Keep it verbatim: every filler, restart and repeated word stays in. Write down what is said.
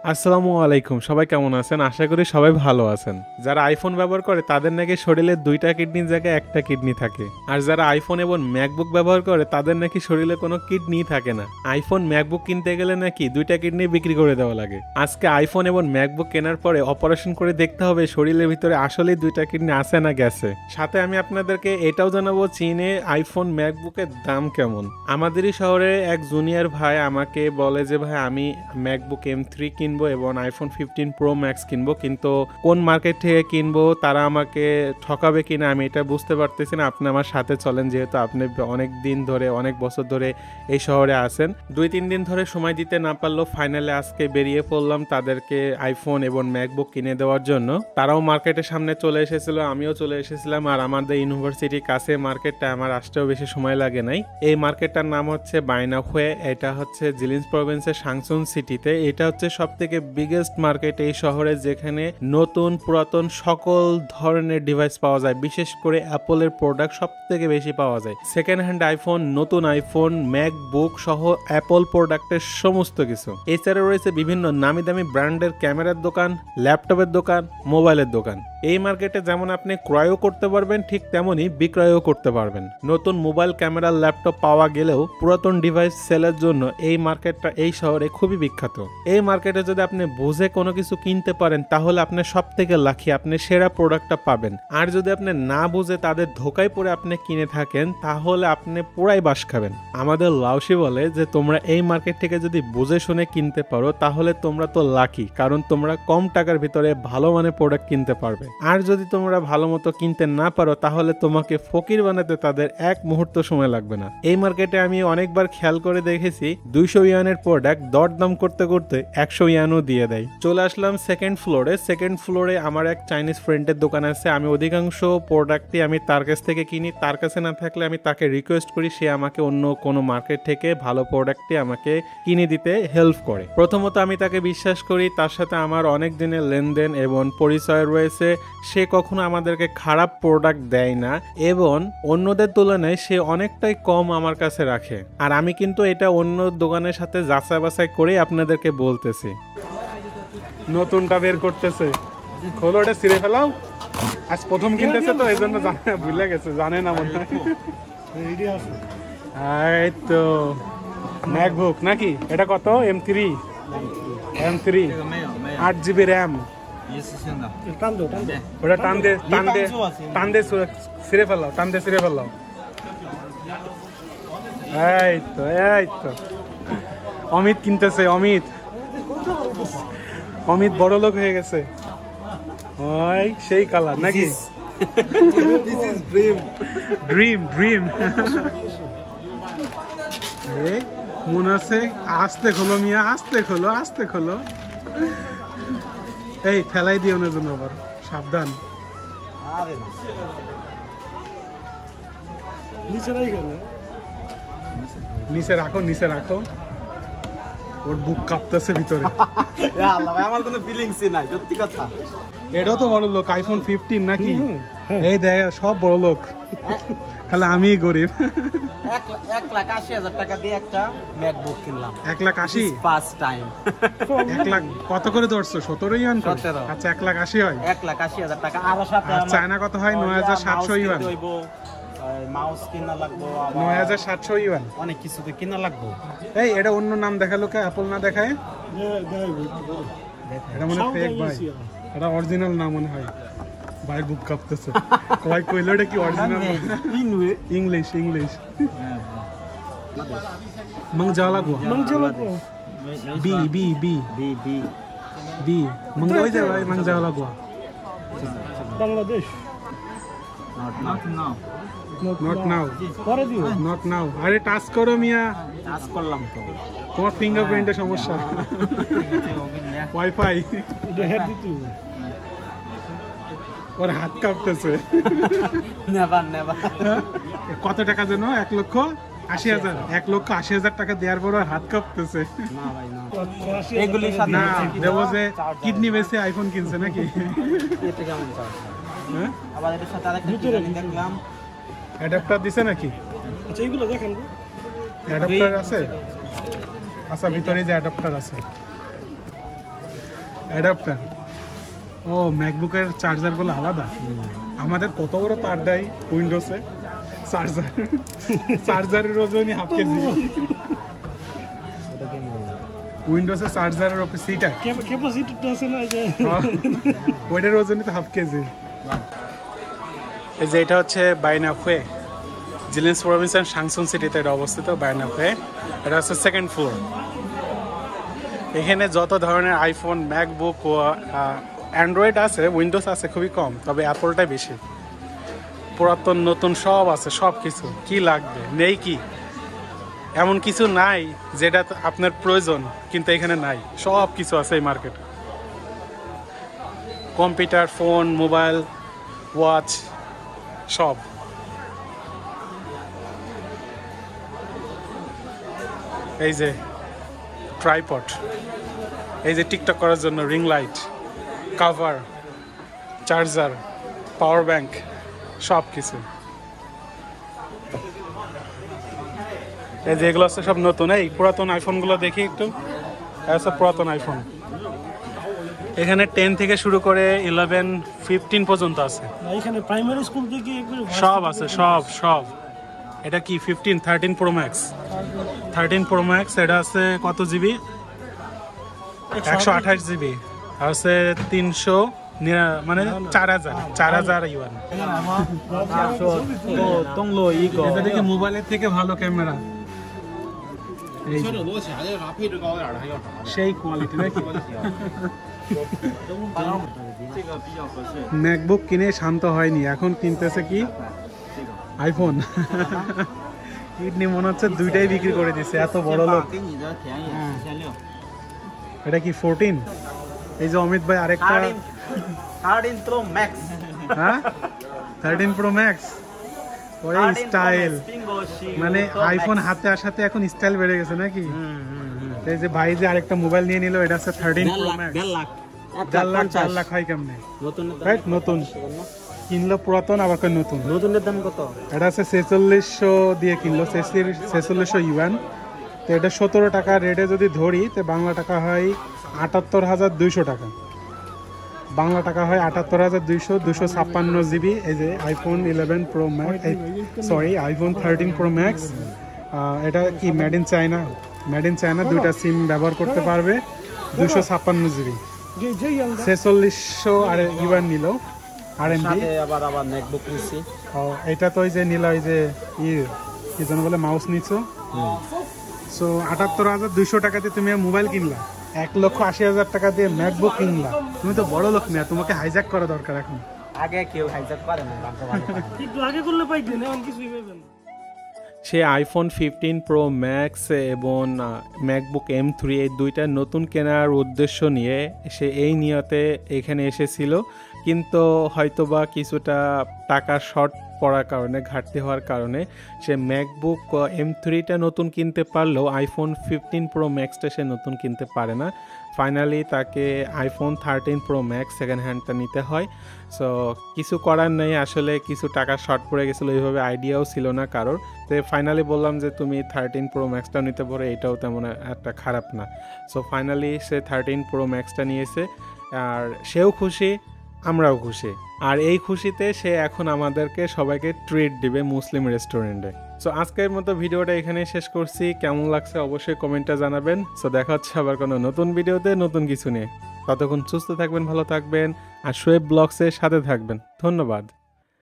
আসসালামু আলাইকুম। সবাই কেমন আছেন? আশা করি সবাই ভালো আছেন। যারা আইফোন ব্যবহার করে তাদের নাকি শরীরে দুইটা কিডনির জায়গায় একটা কিডনি থাকে। আর যারা আইফোন এবং ম্যাকবুক ব্যবহার করে তাদের নাকি শরীরে কোনো কিডনি থাকে না। আইফোন ম্যাকবুক কিনতে গেলে নাকি দুইটা কিডনি বিক্রি করে দেওয়া লাগে। আজকে আইফোন এবং ম্যাকবুক কেনার পরে অপারেশন করে দেখতে হবে শরীরের ভিতরে আসলেই দুইটা কিডনি আছে না গেছে। সাথে আমি আপনাদেরকে এটাও জানাবো চীনে আইফোন ম্যাকবুকের দাম কেমন। আমাদেরই শহরে এক জুনিয়র ভাই আমাকে বলে যে ভাই আমি ম্যাকবুক এম থ্রি কিনবো এবং আইফোন ফিফটিন প্রো ম্যাক্স কিনবো, কিন্তু কোন মার্কেট থেকে কিনবো, তারা আমাকে ঠকাবে কিনা আমি এটা বুঝতে পারতেছি না। আপনি আমার সাথে চলেন, যেহেতু আপনি অনেক দিন ধরে অনেক বছর ধরে এই শহরে আছেন। দুই তিন দিন ধরে সময় দিতে না পারলেও ফাইনালে আজকে বেরিয়ে পড়লাম তাদেরকে আইফোন এবং ম্যাকবুক কিনে দেওয়ার জন্য। তারাও মার্কেটের সামনে চলে এসেছিল, আমিও চলে এসেছিলাম। আর আমাদের ইউনিভার্সিটির কাছে মার্কেটটা, আমার আসতেও বেশি সময় লাগে নাই। এই মার্কেটটার নাম হচ্ছে বাইনাহুয়ে। এটা হচ্ছে জিলিন্স প্রভিন্সের সাংসুন সিটিতে। এটা হচ্ছে সব থেকে বিগেস্ট মার্কেট এই শহরে, যেখানে নতুন পুরাতন সকল ধরনের ডিভাইস পাওয়া যায়। বিশেষ করে অ্যাপলের প্রোডাক্ট সব থেকে বেশি পাওয়া যায়। সেকেন্ড হ্যান্ড আইফোন, নতুন আইফোন, ম্যাকবুক সহ অ্যাপল প্রোডাক্টের সমস্ত কিছু। এছাড়াও রয়েছে বিভিন্ন নামি দামি ব্র্যান্ডের ক্যামেরার দোকান, ল্যাপটপের দোকান, মোবাইলের দোকান। এই মার্কেটে যেমন আপনি ক্রয়ও করতে পারবেন, ঠিক তেমনই বিক্রয়ও করতে পারবেন। নতুন মোবাইল, ক্যামেরা, ল্যাপটপ পাওয়া গেলেও পুরাতন ডিভাইস সেলের জন্য এই মার্কেটটা এই শহরে খুবই বিখ্যাত। এই মার্কেটে যদি আপনি বুঝে কোনো কিছু কিনতে পারেন তাহলে আপনি সব থেকে লাকি, আপনি সেরা প্রোডাক্টটা পাবেন। আর যদি আপনি না বুঝে তাদের ধোকায় পড়ে আপনি কিনে থাকেন তাহলে আপনি পুরাই বাস খাবেন। আমাদের লাউসি বলে যে তোমরা এই মার্কেট থেকে যদি বুঝে শুনে কিনতে পারো তাহলে তোমরা তো লাকি, কারণ তোমরা কম টাকার ভিতরে ভালো মানের প্রোডাক্ট কিনতে পারবে। আর যদি তোমরা ভালো মতো কিনতে না পারো তাহলে তোমাকে ফকির বানাতে তাদের এক মুহূর্ত সময় লাগবে না। এই মার্কেটে আমি অনেকবার খেয়াল করে দেখেছি দুইশো ইয়ানের প্রোডাক্ট দরদাম করতে করতে একশো ইয়ানও দিয়ে দেয়। চলে আসলাম সেকেন্ড ফ্লোরে। সেকেন্ড ফ্লোরে আমার এক চাইনিজ ফ্রেন্ডের দোকান আছে। আমি অধিকাংশ প্রোডাক্টই আমি তার কাছ থেকে কিনি। তার কাছে না থাকলে আমি তাকে রিকোয়েস্ট করি সে আমাকে অন্য কোনো মার্কেট থেকে ভালো প্রোডাক্টটি আমাকে কিনে দিতে হেল্প করে। প্রথমত আমি তাকে বিশ্বাস করি, তার সাথে আমার অনেক দিনের লেনদেন এবং পরিচয় রয়েছে। সে কখনো আমাদেরকে খারাপ প্রোডাক্ট দেয় না এবং অন্যদের তুলনায় সে অনেকটাই কম আমার কাছে রাখে। আর আমি কিন্তু এটা অন্য দোকানের সাথে যাচাই বাছাই করে আপনাদেরকে বলতেছি। নতুনটা বের করতেছে, খোলো, ওটা ছিঁড়ে ফেলাও। আজ প্রথম কিনতেছে তো এই জন্য জানে, ভুলে গেছে, জানে না মনে হয়। এই তো ম্যাকবুক নাকি, এটা কত? এম থ্রি এম থ্রি আট জিবি র্যাম। ওটা টান দে টান দে টান দে ছিঁড়ে ফেলাও, টান দে ছিঁড়ে ফেলাও। এই তো এই তো অমিত কিনতেছে। অমিত অমিত বড় লোক হয়ে গেছে। ওই সেই কালার নাকি? ড্রিম ড্রিম মনে আছে। আস্তে খোলো মিয়া, আস্তে খোলো, আস্তে খোলো। এই ফেলাই দিও না জন্য, আবার সাবধান। নিচে রাখো, নিচে রাখো। ওর বুক কাঁপতেছে ভিতরে। আমার কোনো ফিলিংস নাই, সত্যি কথা। এটাও তো বড় লোক, আইফোন ফিফটিন নাকি? এই দেখ সব বড় লোক, খালি আমি গরিব। এক লাখ আশি হাজার টাকা দিয়ে একটা ম্যাকবুক কিনলাম। এক লাখ আশি ফার্স্ট টাইম। এক লাখ কত করে ধরছো? সতেরো ইয়ান। আচ্ছা এক লাখ আশি হয়। এক লাখ আশি হাজার টাকা। আর সাথে চায়না কত হয়? নয় হাজার সাতশো ইউয়ান। মাউস কিনা লাগবো, নয় হাজার সাতশো ইউয়ান। অনেক কিছু তো কিনা লাগবো। এই এটা অন্য নাম দেখালো কে? অ্যাপল না দেখায়? এটা মনে হয় ফেক ভাই, এটা অরিজিনাল না মনে হয়। ভাই বুক কাঁপতেছে। কয় কইলো এটা কি অরিজিনাল? ইংলিশ ইংলিশ मंगजाला को मंगजाला को बी बी बी बी बी बी मंगजा हो जाए भाई। मंगजाला को Bangladesh not not now not now করে দিও নট নাও। আরে টাচ করো মিয়া। টাচ করলাম তো, তোমার ফিঙ্গারপ্রিন্টের সমস্যা। ওয়াইফাই এটা হেড দিতে ওর হাত কাঁপতেছে। Never never. কত টাকা যেন? এক লক্ষ আশি হাজার। এক লক্ষ আশি হাজার টাকা দেওয়ার পর হাত কাঁপতেছে। না ভাই না, এগুলি সাথে না দেবো যে কিডনি বেচে আইফোন কিনছে নাকি? এটা কেমন চার্জ? হ্যাঁ আবার এর সাথে আরেকটা কি জানি দেখলাম, অ্যাডাপ্টার দিছে নাকি? আচ্ছা এইগুলো দেখেন অ্যাডাপ্টার আছে। আচ্ছা ভিতরে যে অ্যাডাপ্টার আছে অ্যাডাপ্টার। ও ম্যাকবুকের চার্জারগুলো আলাদা। আমাদের কত বড় তার দেয় উইন্ডোজে চার্জার, চার্জারের ওজনই হাফ কেজি। উইন্ডোজে চার্জারের ওপর সিটা ক্যাপাসিটিটা আছে না যে ওইটার ওজনই তো হাফ কেজি। এই যে এটা হচ্ছে বাইনাফে, জিলেন্স প্রভিন্সের সাংসুন সিটিতে এটা অবস্থিত। বাইনাফে এটা হচ্ছে সেকেন্ড ফ্লোর। এখানে যত ধরনের আইফোন, ম্যাকবুক ও অ্যান্ড্রয়েড আছে, উইন্ডোজ আছে খুবই কম, তবে অ্যাপলটাই বেশি। পুরাতন নতুন সব আছে, সব কিছু। কি লাগবে নেই কি, এমন কিছু নাই যেটা আপনার প্রয়োজন কিন্তু এখানে নাই, সব কিছু আছে এই মার্কেটে। কম্পিউটার, ফোন, মোবাইল, ওয়াচ সব। এই যে ট্রাইপড, এই যে টিকটক করার জন্য ring light, cover, charger, power bank, সব কিছু। এই যে এগুলো আছে সব নতুন। এই পুরাতন আইফোনগুলো দেখি একটু, সব পুরাতন আইফোন। এখানে টেন থেকে শুরু করে ইলেভেন ফিফটিন পর্যন্ত আছে। এখানে প্রাইমারি স্কুল থেকে একবারে সব আছে, সব সব। এটা কি fifteen thirteen pro max, thirteen pro max. এটা আছে কত জিবি? একশো আঠাশ জিবি। আর আছে তিনশো মানে চার হাজার চার হাজার ইউয়ান। এটা দেখি মোবাইলের থেকে ভালো ক্যামেরা, সেই কোয়ালিটি নাকি? ম্যাকবুক কিনে শান্ত হয়নি, এখন কিনতেছে কি আইফোন। কিডনি মনে হচ্ছে দুইটাই বিক্রি করে দিচ্ছে, এত বড় লোক। এটা কি ফোরটিন? এই যে অমিত ভাই আরেকটা থার্টিন প্রো ম্যাক্স। হ্যাঁ থার্টিন প্রো ম্যাক্স। ওই স্টাইল মানে আইফোন হাতে আসাতে এখন স্টাইল বেড়ে গেছে নাকি? এই যে ভাই যে আরেকটা মোবাইল নিয়ে নিল, এটা হচ্ছে থার্টিন প্রো ম্যাক্স। চার লাখ চার লাখ হয় কেমনে? রাইট, নতুন কিনলো পুরাতন, আবার নতুন। নতুনের দাম কত? এটা আছে ছেচল্লিশশো দিয়ে কিনলো, ছেচল্লিশশো ইউয়ান। তো এটা সতেরো টাকা রেটে যদি ধরি তো বাংলা টাকা হয় আটাত্তর হাজার দুইশো টাকা। বাংলা টাকা হয় আটাত্তর হাজার দুইশো দুশো ছাপ্পান্ন জিবি। এই যে iPhone eleven pro max, sorry iPhone thirteen pro max. এটা কি made in China? Made in China. দুইটা সিম ব্যবহার করতে পারবে। দুশো ছাপ্পান্ন জিবি, ছেচল্লিশশো আর ইউয়ান নিল আর এমবি। আবার আবার ম্যাকবুক নিছি। ও এটা তো ওই যে নিল, ওই যে ই কি যেন বলে, মাউস নিচ্ছ। সো আটাত্তর হাজার দুইশো টাকাতে তুমি মোবাইল কিনলা, এক লক্ষ আশি হাজার টাকা দিয়ে ম্যাকবুক কিনলা। তুমি তো বড় লোক না, তোমাকে হাইজ্যাক করা দরকার এখন। আগে কেউ হাইজ্যাক করে না, একটু আগে করলে পাইতেন, এখন কিছুই পাইবেন না। সে আইফোন ফিফটিন প্রো ম্যাক্স এবং ম্যাকবুক এম থ্রি এই দুইটা নতুন কেনার উদ্দেশ্য নিয়ে সে এই নিয়তে এখানে এসেছিল, কিন্তু হয়তোবা কিছুটা টাকা শর্ট পড়ার কারণে, ঘাটতি হওয়ার কারণে সে ম্যাকবুক এম থ্রিটা নতুন কিনতে পারলেও আইফোন ফিফটিন প্রো ম্যাক্সটা সে নতুন কিনতে পারে না। ফাইনালি তাকে iPhone thirteen pro max second হ্যান্ডটা নিতে হয়। সো কিছু করার নেই, আসলে কিছু টাকা শর্ট পড়ে গেছিলো, এইভাবে আইডিয়াও ছিল না কারোর। তো ফাইনালি বললাম যে তুমি থার্টিন প্রো ম্যাক্সটাও নিতে পারো, এটাও তেমন একটা খারাপ না। সো ফাইনালি সে থার্টিন প্রো ম্যাক্সটা নিয়েছে, আর সেও খুশি, আমরাও খুশি। আর এই খুশিতে সে এখন আমাদেরকে সবাইকে ট্রিট দিবে মুসলিম রেস্টুরেন্টে। সো আজকের মতো ভিডিওটা এখানেই শেষ করছি। কেমন লাগছে অবশ্যই কমেন্টে জানাবেন। সো দেখা হচ্ছে আবার কোনো নতুন ভিডিওতে নতুন কিছু নিয়ে। ততক্ষণ সুস্থ থাকবেন, ভালো থাকবেন, আর শোয়েব ব্লগসের সাথে থাকবেন। ধন্যবাদ।